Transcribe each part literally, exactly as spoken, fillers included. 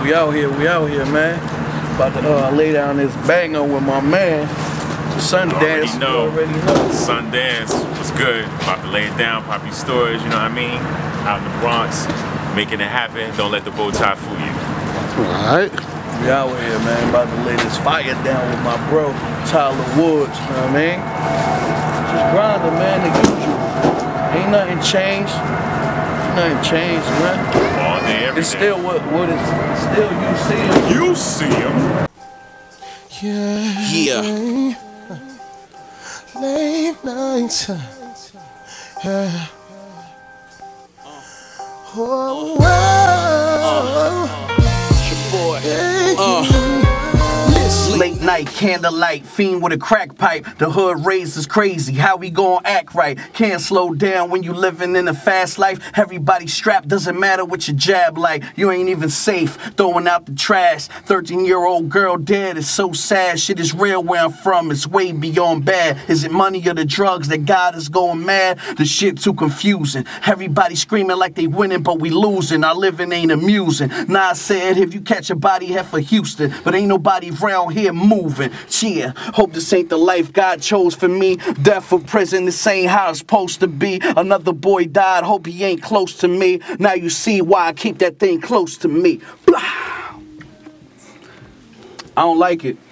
We out here, we out here, man. About to uh, lay down this banger with my man. Sundance, you already know. already know. Sundance was good. About to lay it down, pop your storage, you know what I mean? Out in the Bronx, making it happen. Don't let the bow tie fool you. Alright. We out here, man. About to lay this fire down with my bro, Tyler Woods, you know what I mean? Just grinding, man, the usual. Ain't nothing changed. Ain't nothing changed, man. All day, every it's day. still what, what is, it's still you see him. You see him. Yeah. Yeah. Late nights. Yeah. Oh, oh, Boy. Uh. Late night, candlelight, fiend with a crack pipe. The hood raised is crazy, how we gon' act right? Can't slow down when you living in a fast life. Everybody strapped, doesn't matter what your jab like. You ain't even safe, throwing out the trash. thirteen year old girl dead, it's so sad. Shit is real where I'm from, it's way beyond bad. Is it money or the drugs that got us going mad? The shit too confusing. Everybody screaming like they winning, but we losing. Our living ain't amusing. Nah, I said if you catch a body, head for Houston. But ain't nobody round here moving. Cheer, hope this ain't the life God chose for me. Death or prison, this ain't how it's supposed to be. Another boy died, hope he ain't close to me. Now you see why I keep that thing close to me. Blah. I don't like it.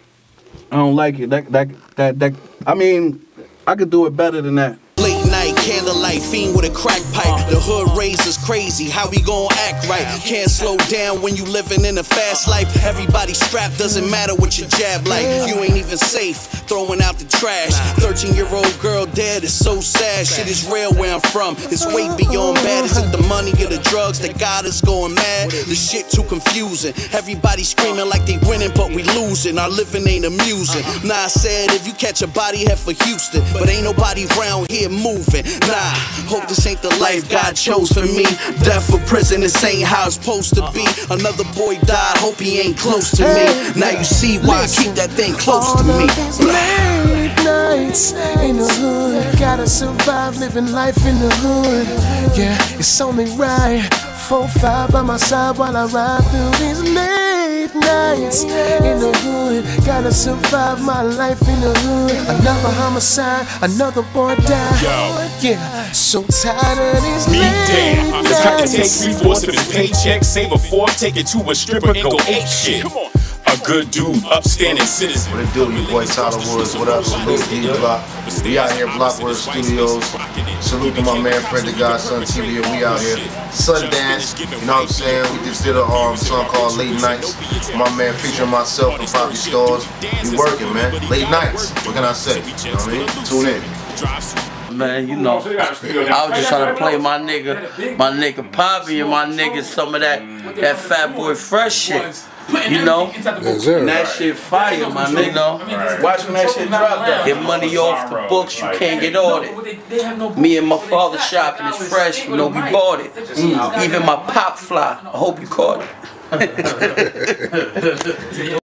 I don't like it. That, that, that, that, I mean, I could do it better than that. Late night, candlelight, fiend with a crack pipe. The hood raised is crazy, how we gon' act right? Can't slow down when you living in a fast life. Everybody strapped, doesn't matter what your jab like. You ain't even safe, throwing out the trash. thirteen year old girl dead, it's so sad. Shit is real where I'm from, it's way beyond bad. Is it the money or the drugs that got us going mad? The shit too confusing. Everybody screaming like they winning, but we losing. Our living ain't amusing. Nah, I said if you catch a body, head for Houston. But ain't nobody round here moving. Nah, hope this ain't the life God chose for me. Death or prison, this ain't how it's supposed to be. Another boy died, hope he ain't close to me. Now you see why I keep that thing close to me. Late nights in the hood, gotta survive living life in the hood. Yeah, it's only right. Four, five by my side while I ride through these late nights in the hood. Gotta survive my life in the hood. Another homicide, another boy died. Yo. Yeah, so tired of these Me late damn, this guy can take nights. three-fourths of his paycheck, save a fourth, take it to a stripper and go ape shit. A good dude, upstanding citizen. What it do, you boy Tyler Woods? What up, salute D Block. We out here, Blockwork Studios. Salute to my man, Fred the Godson T V. We out here. Sundance, you know what I'm saying? We just did a um, song called Late Nights. My man featuring myself and Poppy Stars. We working, man. Late nights. What can I say? You know what I mean? Tune in. Man, you know, I was just trying to play my nigga, my nigga Poppy and my nigga some of that, that Fat Boy Fresh shit. You know, and that shit fire, my nigga. You know, watch when that shit drop down. Get money off the books, you can't get ordered. Me and my father shopping is fresh, you know, we bought it. Mm. Even my pop fly, I hope you caught it.